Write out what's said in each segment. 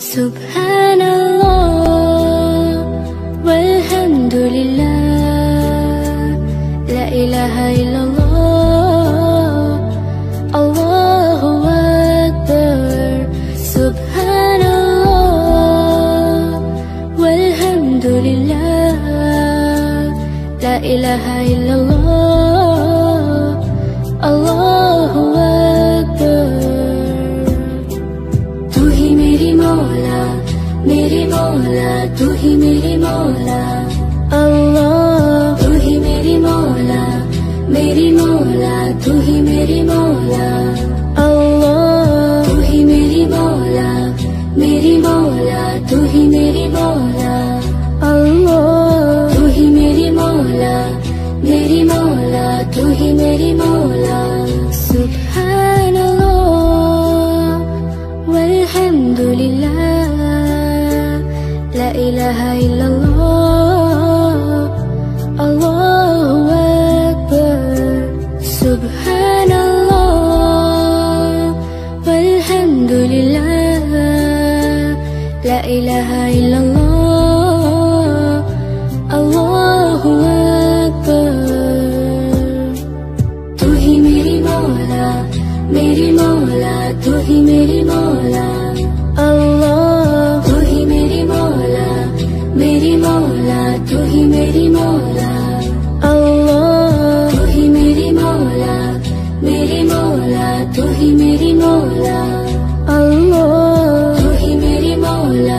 سبحان الله والحمد لله لا إله إلا الله الله أكبر سبحان الله والحمد لله لا إله إلا الله الله أكبر तू ही मेरी मौला तू ही मेरी मौला अल्लाह तू ही मेरी मौला तू ही मेरी मौला अल्लाह तू ही मेरी मौला तू ही मेरी मौला अल्लाह तू ही मेरी मौला तू ही मेरी मौला सुभान अल्लाह वल्हम्द लिल्लाह ला इलाहा इल्लल्लाह अल्लाहु अकबर सुभान अल्लाह वल्हम्द लिल्लाह ला इलाहा इल्लल्लाह अल्लाहु अकबर तू ही मेरी मौला तू ही मेरी मौला अल्लाह तू ही मेरी मौला तू ही मेरी मौला अल्लाह तू ही मेरी मौला तू ही मेरी मौला अल्लाह तू ही मेरी मौला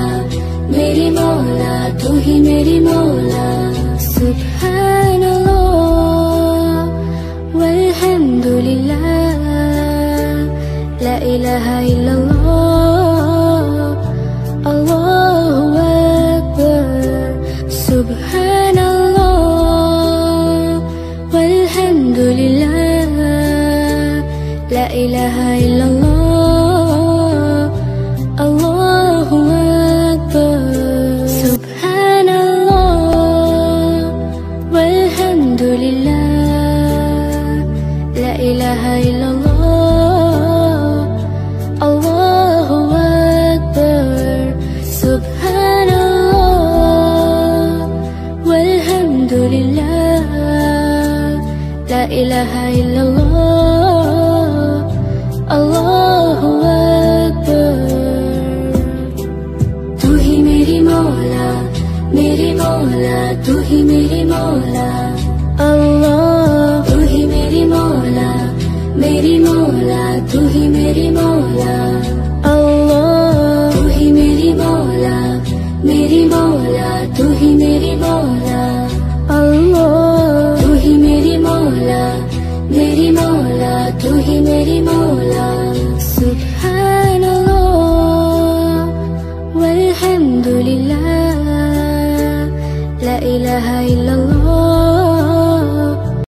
तू ही मेरी मौला सुभान अल्लाह वल्हम्द लिल्लाह ला इलाहा इल्लल्लाह अल्लाहु अकबर सुभान अल्लाह वल्हम्द लिल्लाह ला इलाहा इल्लल्लाह अल्लाहु अकबर सुभान अल्लाह वल्हम्द लिल्लाह ला इलाहा इल्लल्लाह अल्लाहु अकबर सुभान अल्लाह वल्हम्द लिल्लाह ला इलाहा इल्लल्लाह अल्लाहु अकबर तू ही मेरी मौला तू ही मेरी मौला अल्लाह तू ही मेरी मौला तू ही मेरी मौला अल्लाह तू ही मेरी मौला तू ही मेरी मौला अल्लाह तू ही मेरी मौला तू ही मेरी मौला सुभान अल्लाह वल्हम्द लिल्लाह ला इलाहा इल्लल्लाह